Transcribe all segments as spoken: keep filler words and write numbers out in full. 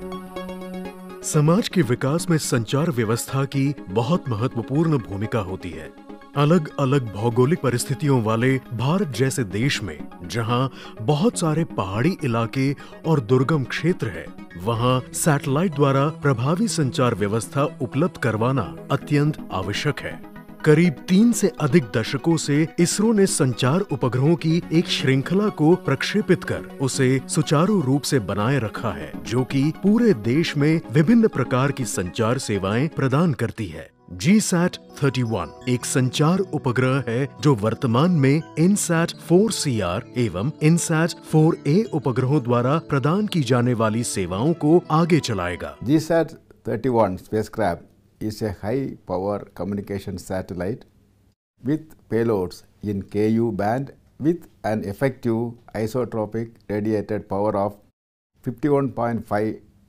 समाज के विकास में संचार व्यवस्था की बहुत महत्वपूर्ण भूमिका होती है। अलग अलग भौगोलिक परिस्थितियों वाले भारत जैसे देश में जहां बहुत सारे पहाड़ी इलाके और दुर्गम क्षेत्र है, वहां सैटेलाइट द्वारा प्रभावी संचार व्यवस्था उपलब्ध करवाना अत्यंत आवश्यक है। करीब तीन से अधिक दशकों से इसरो ने संचार उपग्रहों की एक श्रृंखला को प्रक्षेपित कर उसे सुचारू रूप से बनाए रखा है, जो कि पूरे देश में विभिन्न प्रकार की संचार सेवाएं प्रदान करती है। जी सैट इकतीस एक संचार उपग्रह है जो वर्तमान में इनसैट फोर सी आर एवं इनसैट फोर ए उपग्रहों द्वारा प्रदान की जाने वाली सेवाओं को आगे चलाएगा। जी सैट इकतीस spacecraft is a high-power communication satellite with payloads in Ku band with an effective isotropic radiated power of fifty-one point five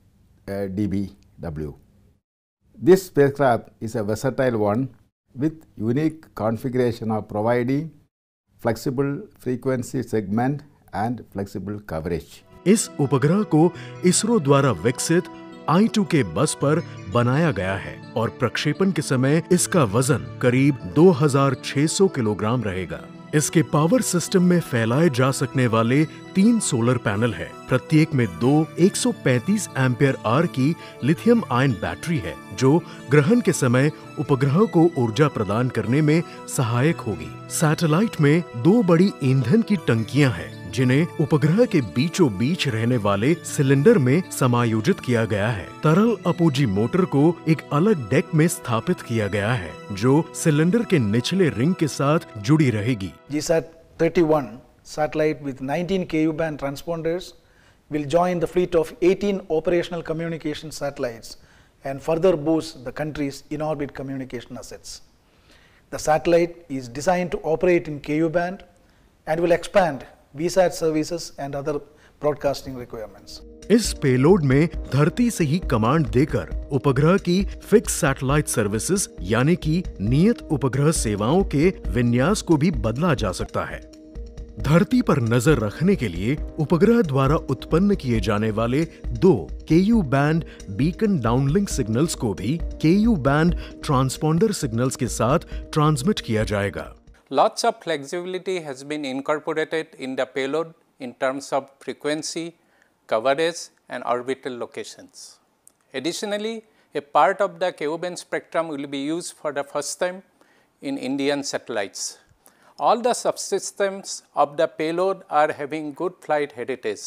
uh, D B W. This spacecraft is a versatile one with unique configuration of providing flexible frequency segment and flexible coverage. इस उपग्रह को इसरो द्वारा विकसित आई to के बस पर बनाया गया है और प्रक्षेपण के समय इसका वजन करीब दो हज़ार छह सौ किलोग्राम रहेगा। इसके पावर सिस्टम में फैलाए जा सकने वाले तीन सोलर पैनल है। प्रत्येक में दो एक सौ पैंतीस एम्पियर आर की लिथियम आयन बैटरी है, जो ग्रहण के समय उपग्रह को ऊर्जा प्रदान करने में सहायक होगी। सैटेलाइट में दो बड़ी ईंधन की टंकियां हैं, जिन्हें उपग्रह के बीचों बीच रहने वाले सिलेंडर में समायोजित किया गया है। तरल अपोजी मोटर को एक अलग डेक में स्थापित किया गया है, जो सिलेंडर के निचले रिंग के साथ जुड़ी रहेगी। G sat thirty-one satellite with nineteen Ku band transponders will join the fleet of eighteen operational communication satellites and further boost the country's in-orbit communication assets. The satellite is designed to operate in Ku band and will expand V SAT services and other broadcasting requirements. इस payload में धरती से ही command देकर उपग्रह की fix satellite services यानी कि नियत उपग्रह सेवाओं के विन्यास को भी बदला जा सकता है। धरती पर नजर रखने के लिए उपग्रह द्वारा उत्पन्न किए जाने वाले दो Ku band beacon downlink signals को भी Ku बैंड ट्रांसपॉन्डर सिग्नल्स के साथ ट्रांसमिट किया जाएगा। Lots of flexibility has been incorporated in the payload in terms of frequency, coverage and orbital locations. Additionally, a part of the Ku band spectrum will be used for the first time in Indian satellites. All the subsystems of the payload are having good flight heritage.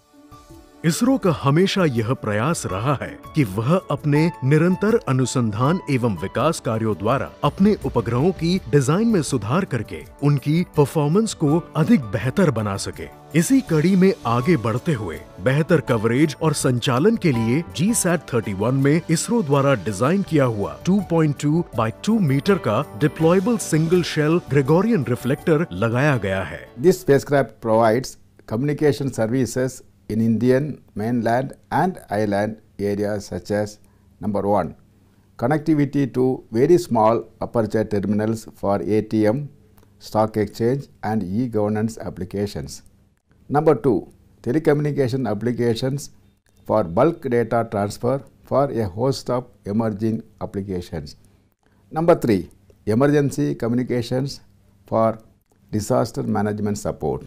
ISRO का हमेशा यह प्रयास रहा है कि वह अपने निरंतर अनुसंधान एवं विकास कार्यों द्वारा अपने उपग्रहों की डिजाइन में सुधार करके उनकी परफॉर्मेंस को अधिक बेहतर बना सके। इसी कड़ी में आगे बढ़ते हुए बेहतर कवरेज और संचालन के लिए जी सैट इकतीस में इसरो द्वारा डिजाइन किया हुआ two point two by two metre का deployable single shell Gregorian reflector लगाया गया है। This spacecraft provides communication services in Indian mainland and island areas such as number one, connectivity to very small aperture terminals for A T M, stock exchange and e-governance applications. Number two, telecommunication applications for bulk data transfer for a host of emerging applications. Number three, emergency communications for disaster management support.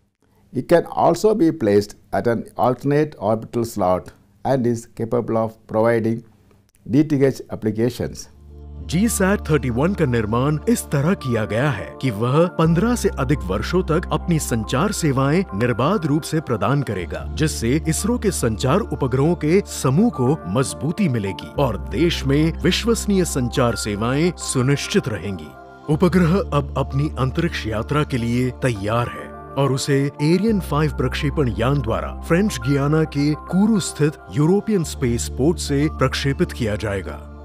It can also be placed at an alternate orbital slot and is capable of providing D T H applications. G sat इकतीस का निर्माण इस तरह किया गया है कि वह पंद्रह से अधिक वर्षों तक अपनी संचार सेवाएं निर्बाध रूप से प्रदान करेगा, जिससे इसरो के संचार उपग्रहों के समूह को मजबूती मिलेगी और देश में विश्वसनीय संचार सेवाएं सुनिश्चित रहेंगी। उपग्रह अब अपनी अंतरिक्ष यात्रा के लिए तैयार है और उसे एरियन फाइव प्रक्षेपण यान द्वारा फ्रेंच गियाना के कोरू स्थित यूरोपियन स्पेस पोर्ट से प्रक्षेपित किया जाएगा।